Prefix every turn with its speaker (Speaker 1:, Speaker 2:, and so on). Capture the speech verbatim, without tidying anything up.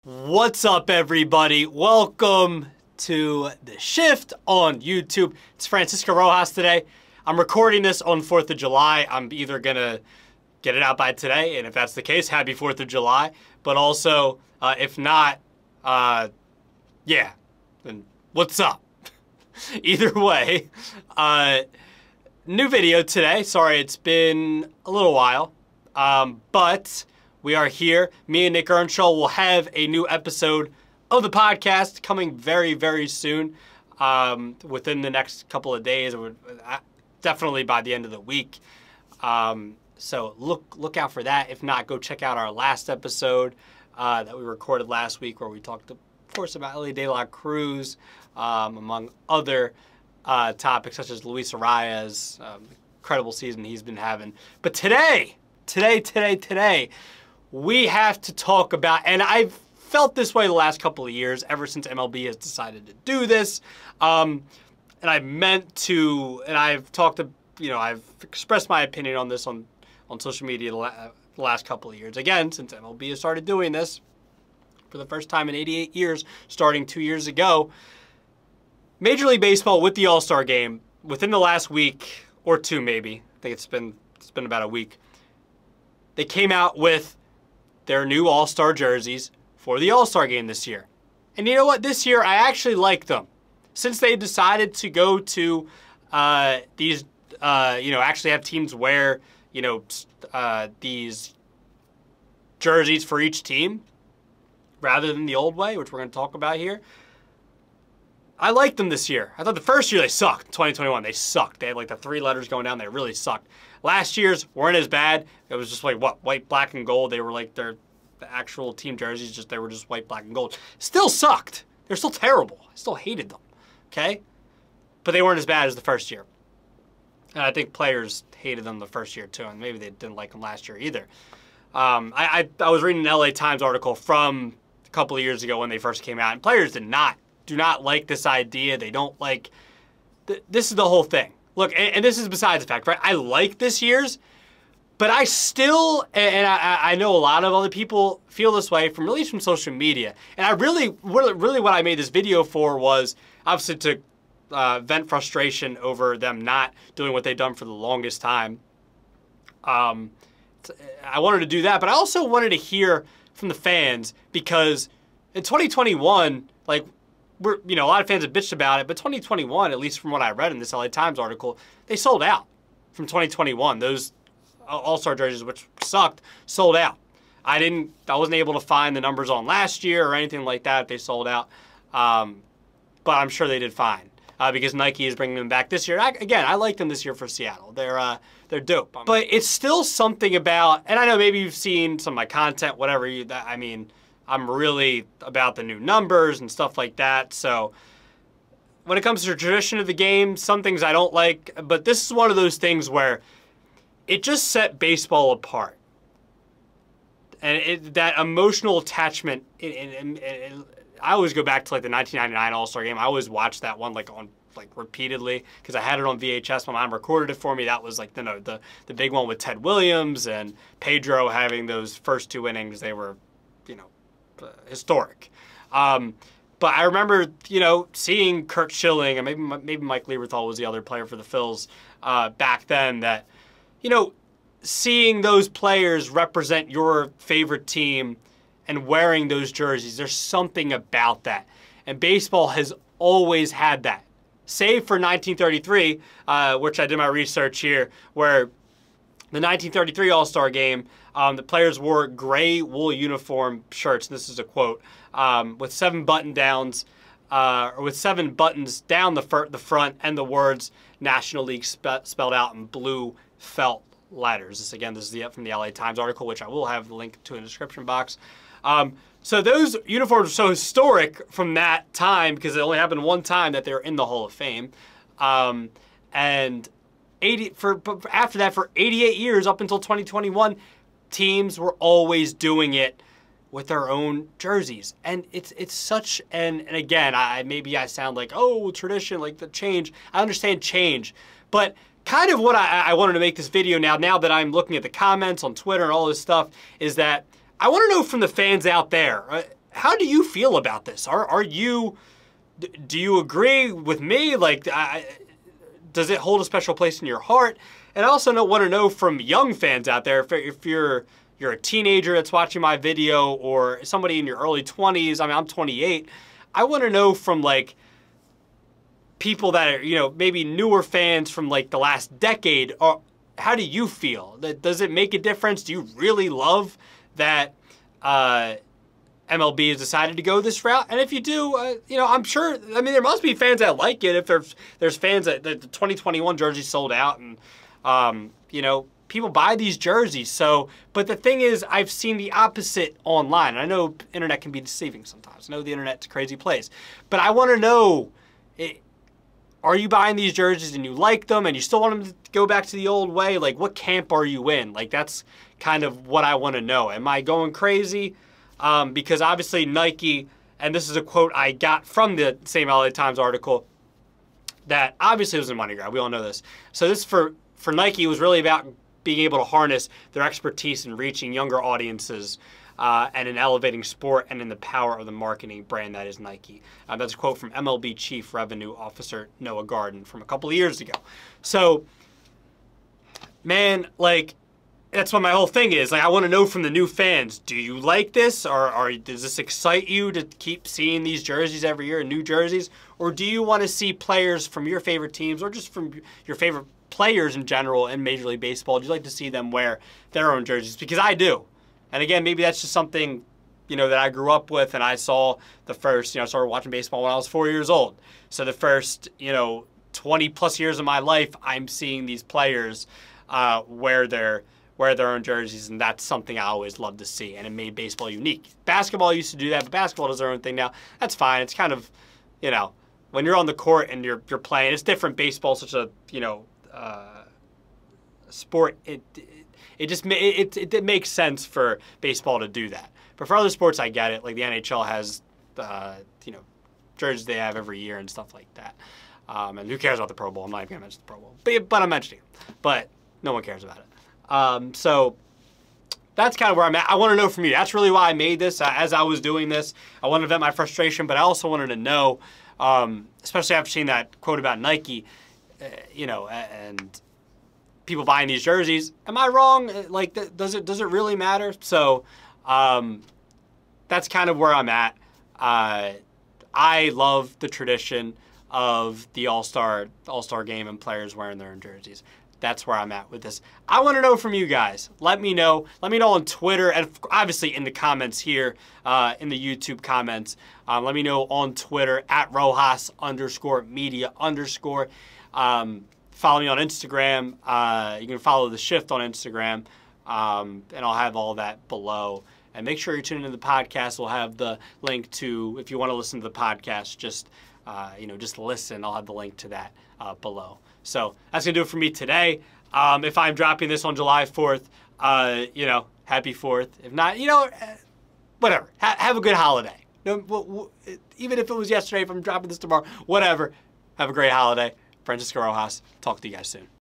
Speaker 1: What's up, everybody? Welcome to The Shift on YouTube. It's Francisco Rojas today. I'm recording this on fourth of July. I'm either going to get it out by today, and if that's the case, happy fourth of July. But also, uh, if not, uh, yeah, then what's up? Either way, uh, new video today. Sorry, it's been a little while, um, but we are here. Me and Nick Earnshaw will have a new episode of the podcast coming very, very soon, um, within the next couple of days, or definitely by the end of the week. Um, so look look out for that. If not, go check out our last episode uh, that we recorded last week, where we talked, of course, about Elly De La Cruz, um, among other uh, topics such as Luis Arias, um, incredible season he's been having. But today, today, today, today, we have to talk about, and I've felt this way the last couple of years, ever since M L B has decided to do this, um, and I meant to, and I've talked to, you know, I've expressed my opinion on this on, on social media the, la the last couple of years. Again, since M L B has started doing this for the first time in eighty-eight years, starting two years ago, Major League Baseball with the All-Star Game, within the last week, or two maybe, I think it's been, it's been about a week, they came out with their new All-Star jerseys for the All-Star Game this year. And you know what? This year, I actually like them. Since they decided to go to uh, these, uh, you know, actually have teams wear, you know, uh, these jerseys for each team, rather than the old way, which we're going to talk about here, I like them this year. I thought the first year they sucked. twenty twenty-one, they sucked. They had like the three letters going down. They really sucked. Last year's weren't as bad. It was just like, what, white, black, and gold. They were like their the actual team jerseys, just they were just white, black, and gold. Still sucked. They're still terrible. I still hated them, okay? But they weren't as bad as the first year. And I think players hated them the first year, too, and maybe they didn't like them last year either. Um, I, I, I was reading an L A Times article from a couple of years ago when they first came out, and players did not, do not like this idea. They don't like, th this is the whole thing. Look, and, and this is besides the fact, right? I like this year's, but I still, and I, I know a lot of other people feel this way, from at least from social media. And I really, really what I made this video for was obviously to uh, vent frustration over them not doing what they've done for the longest time. Um, I wanted to do that, but I also wanted to hear from the fans, because in twenty twenty-one, like, we're, you know, a lot of fans have bitched about it, but twenty twenty-one, at least from what I read in this L A Times article, they sold out from twenty twenty-one. Those All-Star jerseys, which sucked, sold out. I didn't, I wasn't able to find the numbers on last year or anything like that if they sold out, um, but I'm sure they did fine, uh, because Nike is bringing them back this year. I, again, I like them this year for Seattle. They're, uh, they're dope. But it's still something about, and I know maybe you've seen some of my content, whatever, you, I mean, I'm really about the new numbers and stuff like that. So when it comes to the tradition of the game, some things I don't like, but this is one of those things where it just set baseball apart. And it, that emotional attachment, it, it, it, it, I always go back to like the nineteen ninety-nine All-Star Game. I always watch that one like on like repeatedly, because I had it on V H S. My mom recorded it for me. That was like the, no, the, the big one with Ted Williams and Pedro having those first two innings. They were, you know, Uh, historic. Um, but I remember, you know, seeing Curt Schilling, and maybe maybe Mike Lieberthal was the other player for the Phils uh, back then, that, you know, seeing those players represent your favorite team and wearing those jerseys, there's something about that. And baseball has always had that. Save for nineteen thirty-three, uh, which I did my research here, where the nineteen thirty-three All-Star Game, um, the players wore gray wool uniform shirts. This is a quote, um, with seven button downs, uh, or with seven buttons down the, fir the front, and the words National League spe spelled out in blue felt letters. This again, this is the, from the L A Times article, which I will have the link to in the description box. Um, so those uniforms are so historic from that time, because it only happened one time that they're in the Hall of Fame, um, and eighty for after that for eighty-eight years up until twenty twenty-one, teams were always doing it with their own jerseys. And it's it's such an, and again, I maybe I sound like, oh, tradition, like the change. I understand change, but kind of what I, I wanted to make this video now, now that I'm looking at the comments on Twitter and all this stuff, is that I want to know from the fans out there, uh, how do you feel about this? Are are you do you agree with me? Like, I, does it hold a special place in your heart? And I also know, want to know from young fans out there, if, if you're you're a teenager that's watching my video, or somebody in your early twenties. I mean, I'm twenty-eight. I want to know from like people that are, you know, maybe newer fans from like the last decade. Or how do you feel? Does it make a difference? Do you really love that uh, M L B has decided to go this route? And if you do, uh, you know, I'm sure, I mean, there must be fans that like it. If there's, there's fans that, that the twenty twenty-one jersey sold out, and, um, you know, people buy these jerseys. So, but the thing is, I've seen the opposite online. I know internet can be deceiving sometimes. I know the internet's a crazy place. But I want to know, it, are you buying these jerseys and you like them and you still want them to go back to the old way? Like, what camp are you in? Like, that's kind of what I want to know. Am I going crazy? Um, because obviously Nike, and this is a quote I got from the same L A Times article, that obviously was a money grab. We all know this. So this for, for Nike was really about being able to harness their expertise in reaching younger audiences uh, and in elevating sport and in the power of the marketing brand that is Nike. Uh, that's a quote from M L B Chief Revenue Officer Noah Garden from a couple of years ago. So, man, like, that's what my whole thing is. Like, I want to know from the new fans, do you like this? Or, or does this excite you to keep seeing these jerseys every year, new jerseys? Or do you want to see players from your favorite teams, or just from your favorite players in general in Major League Baseball? Do you like to see them wear their own jerseys? Because I do. And again, maybe that's just something, you know, that I grew up with, and I saw the first, you know, I started watching baseball when I was four years old. So the first, you know, twenty plus years of my life, I'm seeing these players uh, wear their wear their own jerseys, and that's something I always loved to see, and it made baseball unique. Basketball used to do that, but basketball does their own thing now. That's fine. It's kind of, you know, when you're on the court and you're you're playing, it's different. Baseball's such a, you know, uh, sport. It, it it just it, it it makes sense for baseball to do that. But for other sports, I get it. Like the N H L has, uh, you know, jerseys they have every year and stuff like that. Um, and who cares about the Pro Bowl? I'm not even gonna mention the Pro Bowl, but but I'm mentioning it. But no one cares about it. Um, so that's kind of where I'm at. I want to know from you. That's really why I made this. Uh, as I was doing this, I wanted to vent my frustration, but I also wanted to know, um, especially after seeing that quote about Nike, uh, you know, and people buying these jerseys. Am I wrong? Like, th does it does it really matter? So um, that's kind of where I'm at. Uh, I love the tradition of the All-Star All-Star game and players wearing their own jerseys. That's where I'm at with this. I want to know from you guys. Let me know. Let me know on Twitter, and obviously in the comments here, uh, in the YouTube comments. Um, let me know on Twitter, at Rojas underscore media underscore. Um, follow me on Instagram. Uh, you can follow The Shift on Instagram, um, and I'll have all that below. And make sure you're tuning into the podcast. We'll have the link to, if you want to listen to the podcast, just, uh, you know, just listen. I'll have the link to that uh, below. So that's going to do it for me today. Um, if I'm dropping this on July fourth, uh, you know, happy fourth. If not, you know, whatever. Ha have a good holiday. You know, even if it was yesterday, if I'm dropping this tomorrow, whatever. Have a great holiday. Francisco Rojas. Talk to you guys soon.